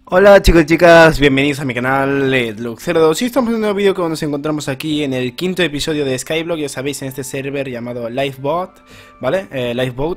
Hola chicos y chicas, bienvenidos a mi canal Edluck02 y estamos en un nuevo vídeo como nos encontramos aquí en el quinto episodio de Skyblock, ya sabéis, en este server llamado Lifebot, ¿vale? Lifeboat.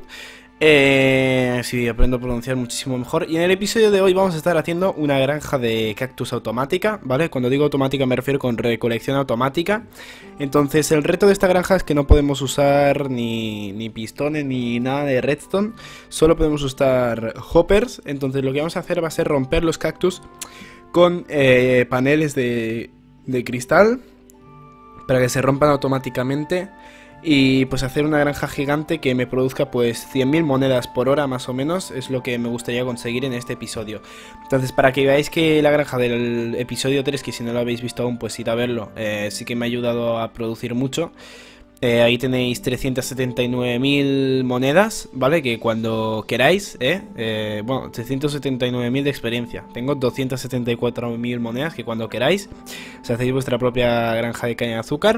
Sí, aprendo a pronunciar muchísimo mejor. Y en el episodio de hoy vamos a estar haciendo una granja de cactus automática, ¿vale? Cuando digo automática me refiero con recolección automática. Entonces el reto de esta granja es que no podemos usar ni pistones ni nada de redstone. Solo podemos usar hoppers. Entonces lo que vamos a hacer va a ser romper los cactus con paneles de cristal para que se rompan automáticamente. Y pues hacer una granja gigante que me produzca pues 100.000 monedas por hora más o menos. Es lo que me gustaría conseguir en este episodio. Entonces, para que veáis que la granja del episodio 3, que si no lo habéis visto aún pues id a verlo, sí que me ha ayudado a producir mucho. Ahí tenéis 379.000 monedas, ¿vale? Que cuando queráis, bueno, 379.000 de experiencia. Tengo 274.000 monedas que cuando queráis os hacéis vuestra propia granja de caña de azúcar.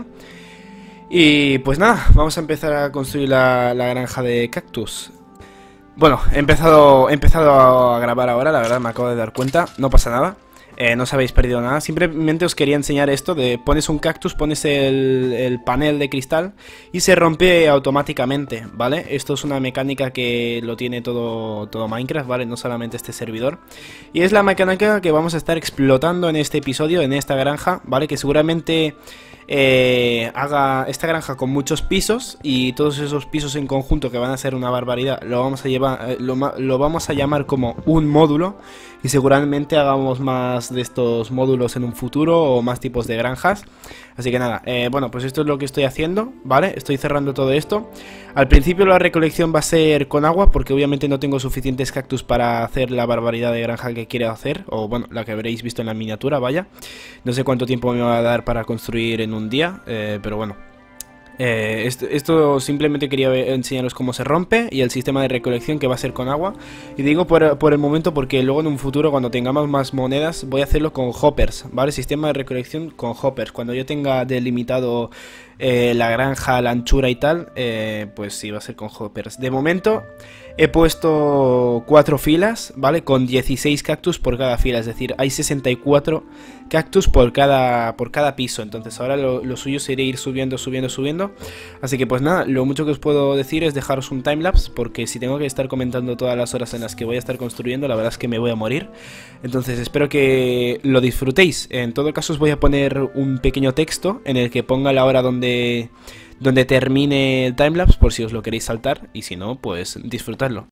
Y pues nada, vamos a empezar a construir la granja de cactus. Bueno, he empezado a grabar ahora, la verdad me acabo de dar cuenta, no pasa nada. No os habéis perdido nada, simplemente os quería enseñar esto de pones un cactus, pones el panel de cristal y se rompe automáticamente, ¿vale? Esto es una mecánica que lo tiene todo Minecraft, ¿vale? No solamente este servidor. Y es la mecánica que vamos a estar explotando en este episodio, en esta granja, ¿vale? Que seguramente haga esta granja con muchos pisos y todos esos pisos en conjunto, que van a ser una barbaridad, lo vamos a llevar, lo vamos a llamar como un módulo. Y seguramente hagamos más de estos módulos en un futuro o más tipos de granjas. Así que nada, bueno, pues esto es lo que estoy haciendo, ¿vale? Estoy cerrando todo esto. Al principio la recolección va a ser con agua, porque obviamente no tengo suficientes cactus para hacer la barbaridad de granja que quiero hacer. O bueno, la que habréis visto en la miniatura, vaya. No sé cuánto tiempo me va a dar para construir en un día, pero bueno. Esto simplemente quería enseñaros cómo se rompe y el sistema de recolección, que va a ser con agua. Y digo por el momento porque luego en un futuro, cuando tengamos más monedas, voy a hacerlo con hoppers, ¿vale? Sistema de recolección con hoppers. Cuando yo tenga delimitado la granja, la anchura y tal, pues sí, va a ser con hoppers. De momento he puesto 4 filas, ¿vale? Con 16 cactus por cada fila, es decir, hay 64 cactus por cada piso. Entonces ahora lo suyo sería ir subiendo. Así que pues nada, lo mucho que os puedo decir es dejaros un timelapse, porque si tengo que estar comentando todas las horas en las que voy a estar construyendo, la verdad es que me voy a morir. Entonces espero que lo disfrutéis. En todo caso os voy a poner un pequeño texto en el que ponga la hora donde termine el timelapse, por si os lo queréis saltar, y si no, pues disfrutadlo.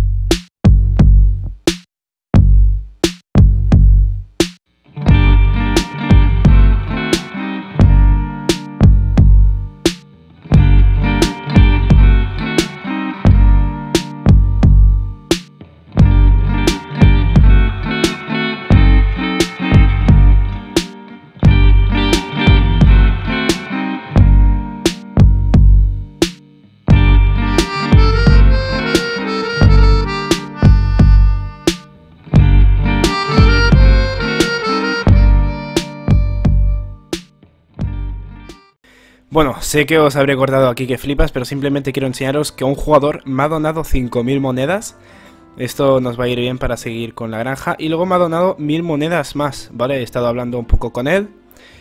Bueno, sé que os habré cortado aquí que flipas, pero simplemente quiero enseñaros que un jugador me ha donado 5.000 monedas. Esto nos va a ir bien para seguir con la granja. Y luego me ha donado 1.000 monedas más, ¿vale? He estado hablando un poco con él.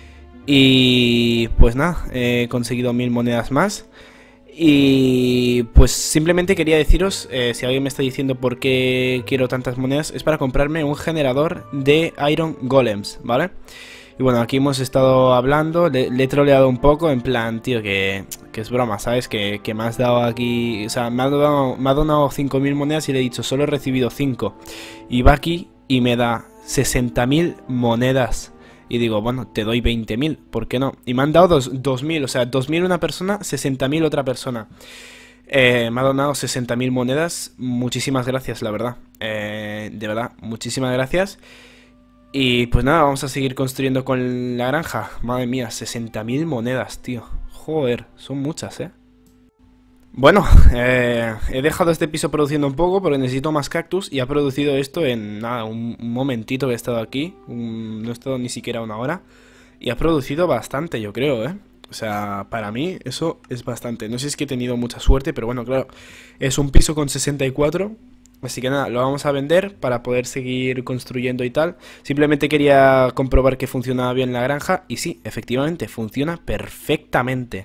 Y pues nada, he conseguido 1.000 monedas más. Y pues simplemente quería deciros, si alguien me está diciendo por qué quiero tantas monedas, es para comprarme un generador de Iron Golems, ¿vale? Y bueno, aquí hemos estado hablando, le he troleado un poco, en plan, tío, que es broma, ¿sabes? Que me has dado aquí, o sea, me ha donado 5.000 monedas y le he dicho, solo he recibido 5. Y va aquí y me da 60.000 monedas. Y digo, bueno, te doy 20.000, ¿por qué no? Y me han dado 2.000, o sea, 2.000 una persona, 60.000 otra persona. Me ha donado 60.000 monedas, muchísimas gracias, la verdad. De verdad, muchísimas gracias. Y pues nada, vamos a seguir construyendo con la granja. Madre mía, 60.000 monedas, tío. Joder, son muchas, ¿eh? Bueno, he dejado este piso produciendo un poco porque necesito más cactus y ha producido esto en nada, un momentito que he estado aquí. No he estado ni siquiera una hora. Y ha producido bastante, yo creo, ¿eh? O sea, para mí eso es bastante. No sé si es que he tenido mucha suerte, pero bueno, claro. Es un piso con 64 Así que nada, lo vamos a vender para poder seguir construyendo y tal. Simplemente quería comprobar que funcionaba bien la granja y sí, efectivamente, funciona perfectamente.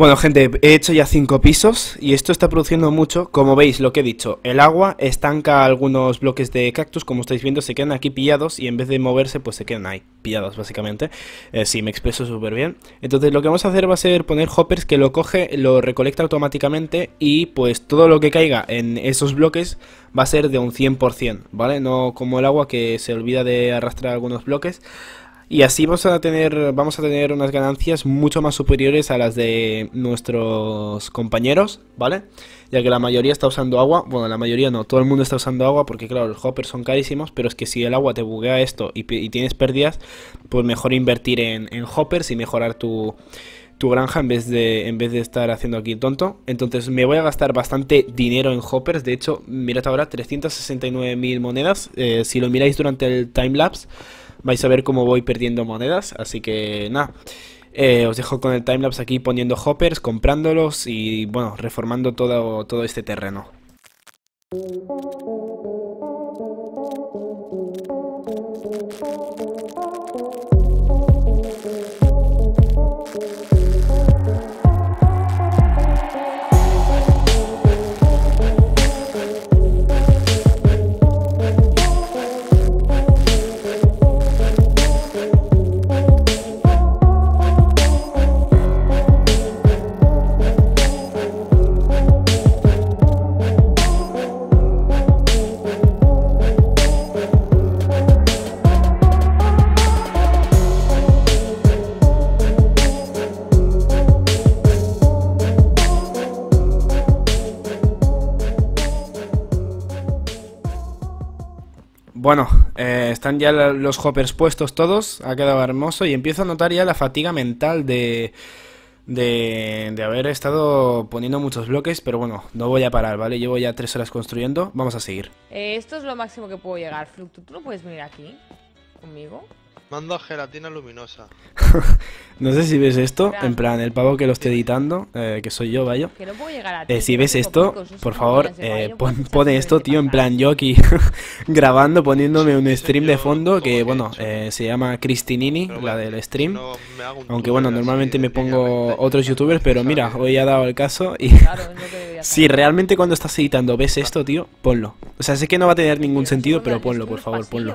Bueno, gente, he hecho ya 5 pisos y esto está produciendo mucho. Como veis, lo que he dicho, el agua estanca algunos bloques de cactus, como estáis viendo, se quedan aquí pillados y en vez de moverse, pues se quedan ahí, pillados básicamente. Sí, me expreso súper bien. Entonces lo que vamos a hacer va a ser poner hoppers que lo coge, lo recolecta automáticamente y pues todo lo que caiga en esos bloques va a ser de un 100%, ¿vale? No como el agua que se olvida de arrastrar algunos bloques. Y así vamos a tener unas ganancias mucho más superiores a las de nuestros compañeros, ¿vale? Ya que la mayoría está usando agua, bueno, la mayoría no, todo el mundo está usando agua porque claro, los hoppers son carísimos, pero es que si el agua te buguea esto y tienes pérdidas, pues mejor invertir en hoppers y mejorar tu granja en vez de estar haciendo aquí tonto. Entonces me voy a gastar bastante dinero en hoppers. De hecho, mirad ahora, 369.000 monedas. Si lo miráis durante el timelapse vais a ver cómo voy perdiendo monedas. Así que nada, os dejo con el timelapse aquí poniendo hoppers, comprándolos y bueno, reformando todo este terreno. Bueno, están ya los hoppers puestos todos, ha quedado hermoso y empiezo a notar ya la fatiga mental de haber estado poniendo muchos bloques, pero bueno, no voy a parar, ¿vale? Llevo ya 3 horas construyendo, vamos a seguir. Esto es lo máximo que puedo llegar, Fluctu. ¿Tú no puedes venir aquí conmigo? Mando gelatina luminosa. No sé si ves esto, en plan, el pavo que lo esté editando, que soy yo, vaya. Que no puedo llegar a ti, Si ves esto, por favor, pone esto, tío, en plan, yo aquí grabando, poniéndome un stream de fondo, que bueno, se llama Cristinini, la del stream. Aunque bueno, normalmente me pongo otros youtubers, pero mira, hoy ha dado el caso y... Si realmente cuando estás editando ves esto, tío, ponlo. O sea, sé que no va a tener ningún sentido, pero ponlo, por favor, ponlo.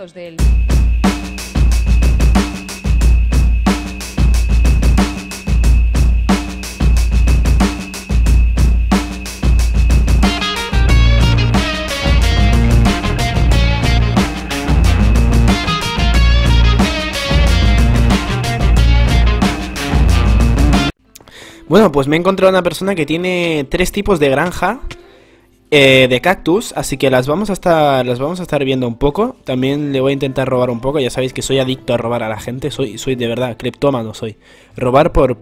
Bueno, pues me he encontrado una persona que tiene 3 tipos de granja de cactus, así que las vamos a estar viendo un poco. También le voy a intentar robar un poco, ya sabéis que soy adicto a robar a la gente, soy de verdad, cleptómano soy. Robar por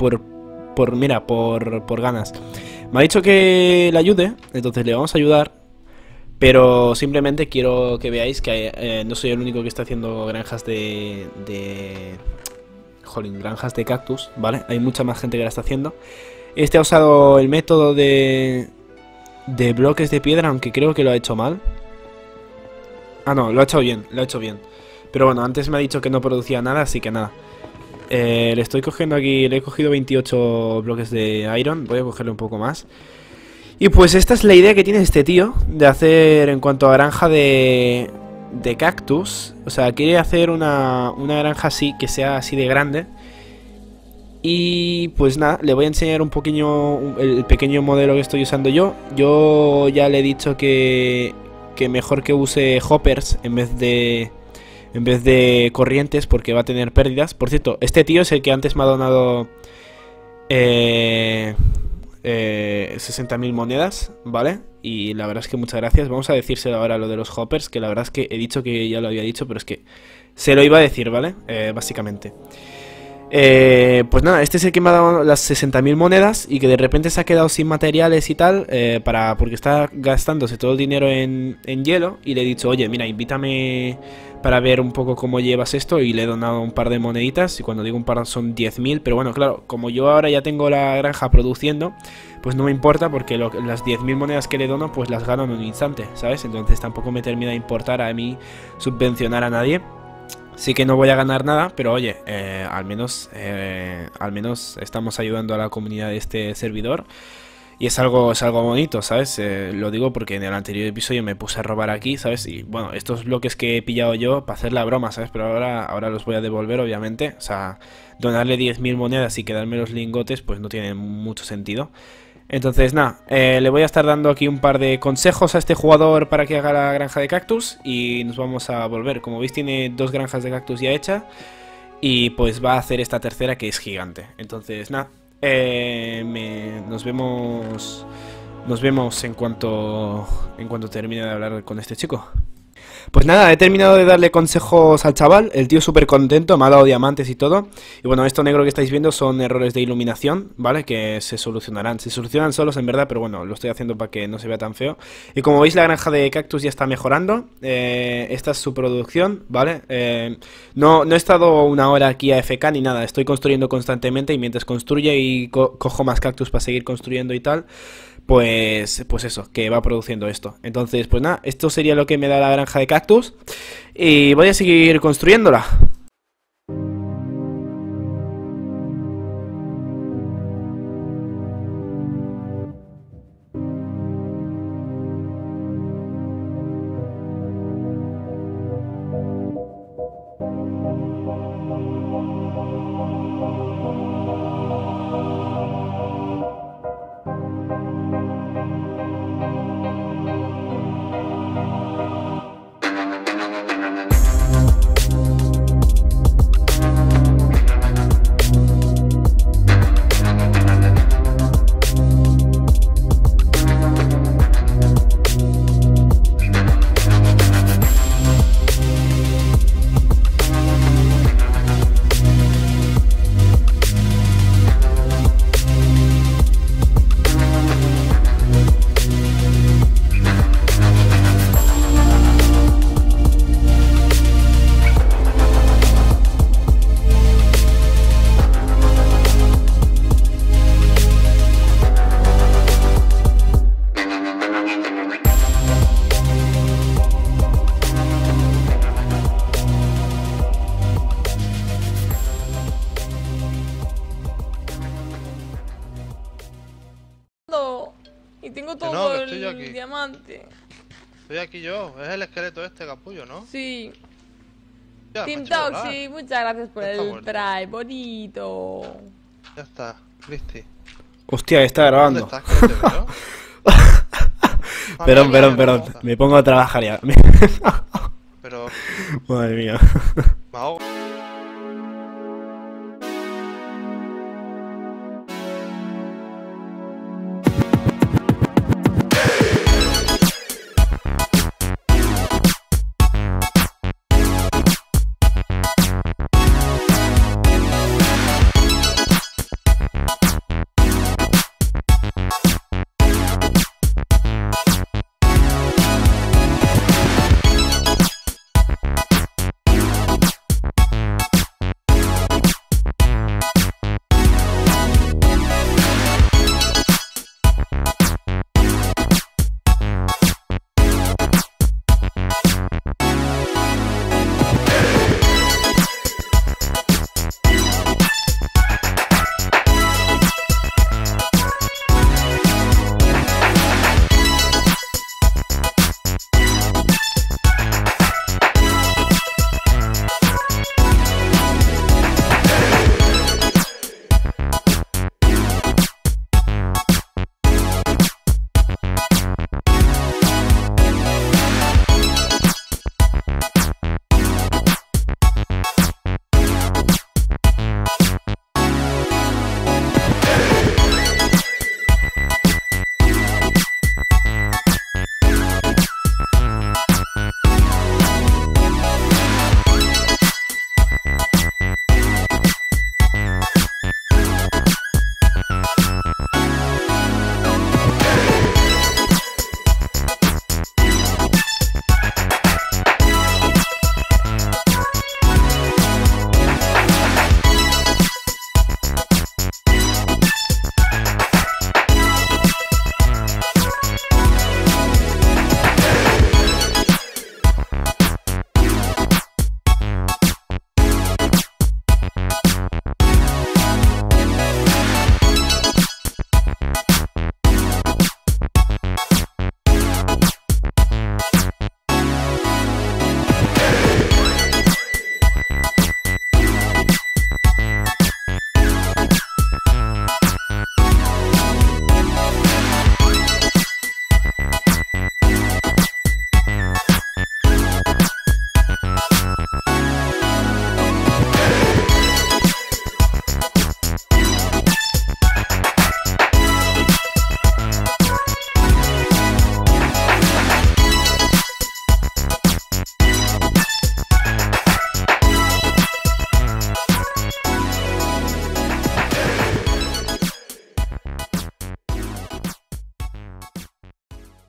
ganas. Me ha dicho que le ayude, entonces le vamos a ayudar. Pero simplemente quiero que veáis que no soy el único que está haciendo granjas granjas de cactus, ¿vale? Hay mucha más gente que la está haciendo. Este ha usado el método de bloques de piedra, aunque creo que lo ha hecho mal. Ah, no, lo ha hecho bien, Pero bueno, antes me ha dicho que no producía nada, así que nada. Le estoy cogiendo aquí, le he cogido 28 bloques de iron, voy a cogerle un poco más. Y pues esta es la idea que tiene este tío de hacer en cuanto a granja de cactus. O sea, quiere hacer una granja así, que sea así de grande. Y pues nada, le voy a enseñar un poquillo el pequeño modelo que estoy usando yo. Yo ya le he dicho que mejor que use hoppers en vez de corrientes, porque va a tener pérdidas. Por cierto, este tío es el que antes me ha donado 60.000 monedas, ¿vale? Y la verdad es que muchas gracias. Vamos a decírselo ahora lo de los hoppers, que la verdad es que he dicho que ya lo había dicho, pero es que se lo iba a decir, ¿vale? Básicamente. Pues nada, este es el que me ha dado las 60.000 monedas y que de repente se ha quedado sin materiales y tal, porque está gastándose todo el dinero en hielo. Y le he dicho, oye, mira, invítame para ver un poco cómo llevas esto, y le he donado un par de moneditas. Y cuando digo un par son 10.000, pero bueno, claro, como yo ahora ya tengo la granja produciendo, pues no me importa, porque las 10.000 monedas que le dono pues las gano en un instante, ¿sabes? Entonces tampoco me termina de importar a mí subvencionar a nadie. Sí que no voy a ganar nada, pero oye, al menos estamos ayudando a la comunidad de este servidor. Y es algo bonito, ¿sabes? Lo digo porque en el anterior episodio me puse a robar aquí, ¿sabes? Y bueno, estos bloques que he pillado yo para hacer la broma, ¿sabes? Pero ahora los voy a devolver, obviamente. O sea, donarle 10.000 monedas y quedarme los lingotes, pues no tiene mucho sentido. Entonces, nada, le voy a estar dando aquí un par de consejos a este jugador para que haga la granja de cactus. Y nos vamos a volver. Como veis, tiene 2 granjas de cactus ya hechas. Y pues va a hacer esta tercera que es gigante. Entonces, nada. Nos vemos en cuanto termine de hablar con este chico. Pues nada, he terminado de darle consejos al chaval. El tío súper contento, me ha dado diamantes y todo. Y bueno, esto negro que estáis viendo son errores de iluminación, ¿vale? Que se solucionarán. Se solucionan solos en verdad, pero bueno, lo estoy haciendo para que no se vea tan feo. Y como veis, la granja de cactus ya está mejorando. Esta es su producción, ¿vale? No he estado una hora aquí a AFK ni nada. Estoy construyendo constantemente y mientras construye y cojo más cactus para seguir construyendo y tal, pues eso, que va produciendo esto. Entonces, pues nada, esto sería lo que me da la granja de cactus. Y voy a seguir construyéndola. Y tengo Que todo no, que estoy yo el aquí. diamante. Estoy aquí yo, es el esqueleto este capullo, ¿no? Sí. Ya, me ha Team hecho volar. Toxic, muchas gracias por Ya está el muerto. try, bonito. Ya está, listi. Hostia, está ¿Dónde grabando. estás? Que no te veo. Ah, Perdón, mira, mira, perdón. mira, Me pongo a trabajar ya. Pero Madre mía. me ahogo.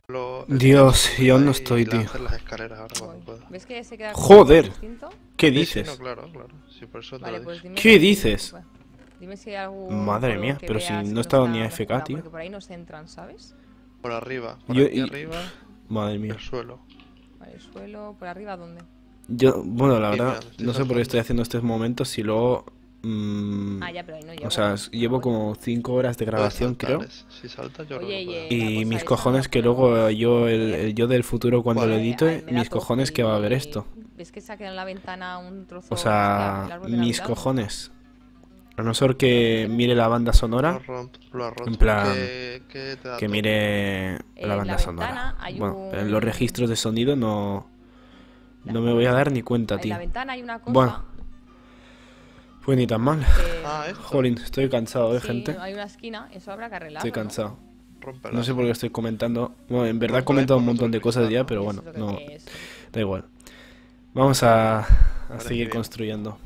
Dios, y aún no estoy, tío. Hacer las escaleras ahora cuando Voy. pueda. ¿Ves que se queda Joder. distinto? ¿Qué Sí, sí, dices? no, claro, claro. Sí, por eso te Vale, lo pues dije. dime. ¿Qué dices? Bueno, dime si hay algún Madre color mía, que pero si veas no que he estado ni está AFK, mejorado, tío. Porque por ahí no se entran, ¿sabes? Por arriba, por Yo- aquí y- arriba, Madre y mía. el suelo. Vale, el suelo, por arriba, ¿dónde? Yo, bueno, la Sí, verdad, mira, te estoy no sé por qué estoy saltando. haciendo estos momentos y luego... Ah, ya, pero ahí no llego. o sea, llevo Voy. como 5 horas de Puedes grabación, saltar, creo. Si saltas yo creo Oye, que y puedes. la Y cosa mis esa cojones la que podemos luego yo, poner. el yo del futuro cuando ¿Cuál? lo Ay, edite, me da mis cojones toque que va a ver y- esto. ¿Ves que se ha quedado en la ventana un trozo? O Hostia, el sea, árbol de mis Navidad, ¿dónde cojones. A no ser que mire la banda sonora, Lo has roto. en plan, ¿Qué te da que toque? mire la En la banda ventana sonora. hay Bueno, en un- los registros de sonido no me voy a dar ni cuenta, En tío. la ventana hay una cosa Bueno, pues ni tan mal. que... Ah, esto. Jolín, estoy cansado, sí, gente. hay una esquina, eso habrá que arreglarlo, Estoy ¿no? cansado. Rómpela. No sé por qué estoy comentando. Bueno, en verdad he Rómpela y comentado un pon montón otro de cosas cristal, ya, ¿no? pero Eso bueno, es lo que no, es. da igual. Vamos a Parece seguir bien. construyendo.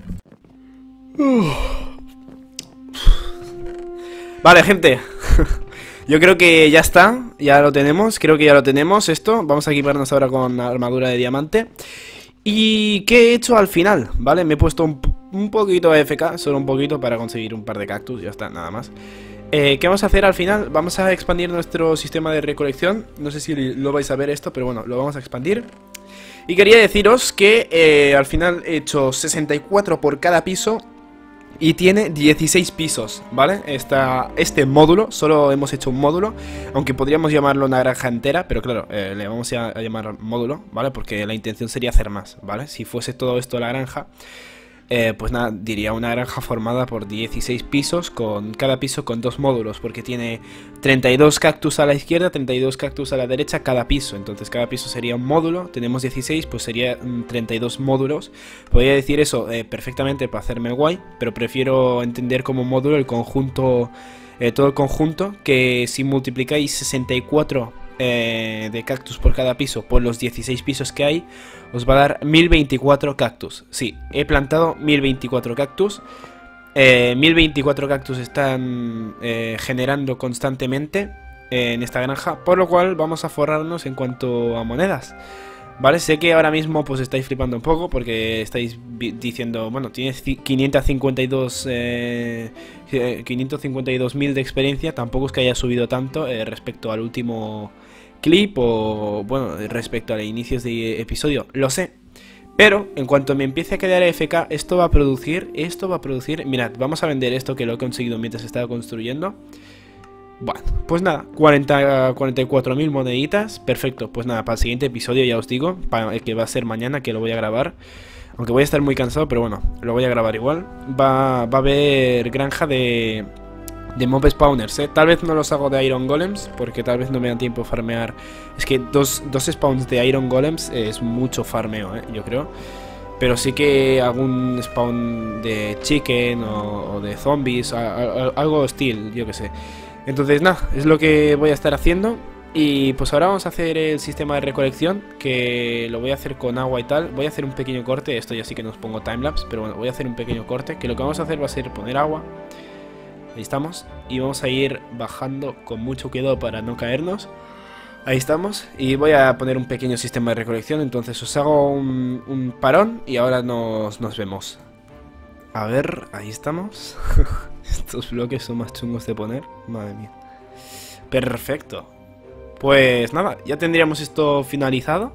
Vale, gente. Yo creo que ya está. Ya lo tenemos. Creo que ya lo tenemos esto. Vamos a equiparnos ahora con armadura de diamante. ¿Y qué he hecho al final? Vale, me he puesto un poquito AFK. Solo un poquito para conseguir un par de cactus. Ya está, nada más. ¿Qué vamos a hacer al final? Vamos a expandir nuestro sistema de recolección. No sé si lo vais a ver esto, pero bueno, lo vamos a expandir. Y quería deciros que al final he hecho 64 por cada piso y tiene 16 pisos, ¿vale? Este módulo, solo hemos hecho un módulo, aunque podríamos llamarlo una granja entera, pero claro, le vamos a llamar módulo, ¿vale? Porque la intención sería hacer más, ¿vale? Si fuese todo esto la granja, pues nada, diría una granja formada por 16 pisos, con cada piso con 2 módulos, porque tiene 32 cactus a la izquierda, 32 cactus a la derecha cada piso, entonces cada piso sería un módulo, tenemos 16, pues sería 32 módulos. Podría decir eso perfectamente para hacerme guay, pero prefiero entender como módulo el conjunto, todo el conjunto, que si multiplicáis 64 de cactus por cada piso por los 16 pisos que hay, os va a dar 1024 cactus. Sí, he plantado 1024 cactus. 1024 cactus están generando constantemente en esta granja, por lo cual vamos a forrarnos en cuanto a monedas. Vale, sé que ahora mismo pues estáis flipando un poco porque estáis diciendo, bueno, tienes 552.000 de experiencia, tampoco es que haya subido tanto respecto al último clip o, bueno, respecto a inicios de episodio, lo sé. Pero en cuanto me empiece a quedar AFK, esto va a producir, mirad, vamos a vender esto que lo he conseguido mientras estaba construyendo. Bueno, pues nada, 44.000 moneditas, perfecto. Pues nada, para el siguiente episodio ya os digo, que va a ser mañana, que lo voy a grabar. Aunque voy a estar muy cansado, pero bueno, lo voy a grabar igual. Va a haber granja de mob spawners, ¿eh? Tal vez no los hago de iron golems, porque tal vez no me da tiempo farmear. Es que dos spawns de iron golems es mucho farmeo, yo creo. Pero sí que algún spawn de chicken o de zombies, algo hostil, yo que sé. Entonces nada, es lo que voy a estar haciendo. Y pues ahora vamos a hacer el sistema de recolección, que lo voy a hacer con agua y tal. Voy a hacer un pequeño corte, esto ya sí que nos pongo timelapse, pero bueno, voy a hacer un pequeño corte, que lo que vamos a hacer va a ser poner agua. Ahí estamos. Y vamos a ir bajando con mucho cuidado para no caernos. Ahí estamos. Y voy a poner un pequeño sistema de recolección. Entonces os hago un parón y ahora nos vemos. A ver, ahí estamos. Estos bloques son más chungos de poner. Madre mía. Perfecto. Pues nada, ya tendríamos esto finalizado.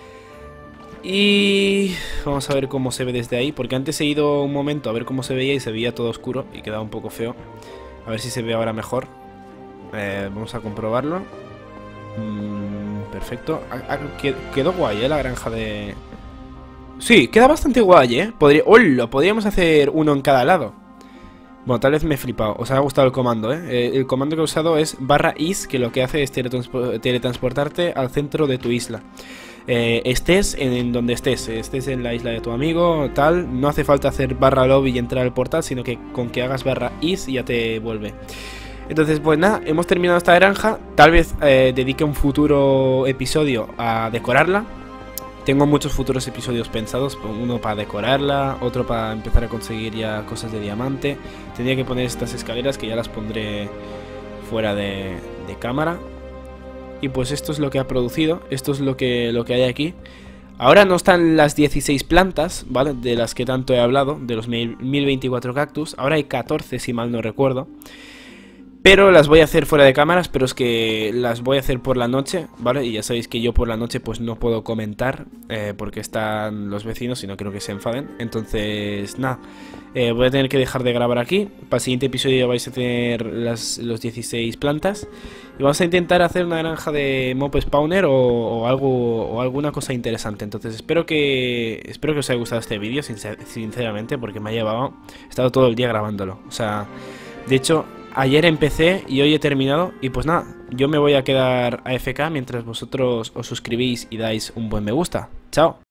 Y vamos a ver cómo se ve desde ahí, porque antes he ido un momento a ver cómo se veía y se veía todo oscuro y quedaba un poco feo. A ver si se ve ahora mejor. Vamos a comprobarlo. Perfecto. Quedó guay, la granja de... Sí, queda bastante guay, podríamos hacer uno en cada lado. Bueno, tal vez me he flipado. Os ha gustado el comando, el comando que he usado es /is, que lo que hace es teletransportarte al centro de tu isla. Estés en donde estés en la isla de tu amigo, tal, no hace falta hacer /lobby y entrar al portal, sino que con que hagas /is ya te vuelve. Entonces, pues nada, hemos terminado esta granja. Tal vez dedique un futuro episodio a decorarla. Tengo muchos futuros episodios pensados, uno para decorarla, otro para empezar a conseguir ya cosas de diamante. Tendría que poner estas escaleras que ya las pondré fuera de cámara. y pues esto es lo que ha producido, esto es lo que hay aquí. Ahora no están las 16 plantas, ¿vale? De las que tanto he hablado, de los 1024 cactus. Ahora hay 14, si mal no recuerdo. Pero las voy a hacer fuera de cámaras, pero es que las voy a hacer por la noche, ¿vale? Y ya sabéis que yo por la noche pues no puedo comentar porque están los vecinos y no quiero que se enfaden. Entonces, nada, voy a tener que dejar de grabar aquí. Para el siguiente episodio vais a tener los 16 plantas. Y vamos a intentar hacer una granja de mob spawner o alguna cosa interesante. Entonces espero que os haya gustado este vídeo, sinceramente, porque me ha llevado... He estado todo el día grabándolo. O sea, de hecho... Ayer empecé y hoy he terminado. Y pues nada, yo me voy a quedar AFK mientras vosotros os suscribís y dais un buen me gusta. Chao.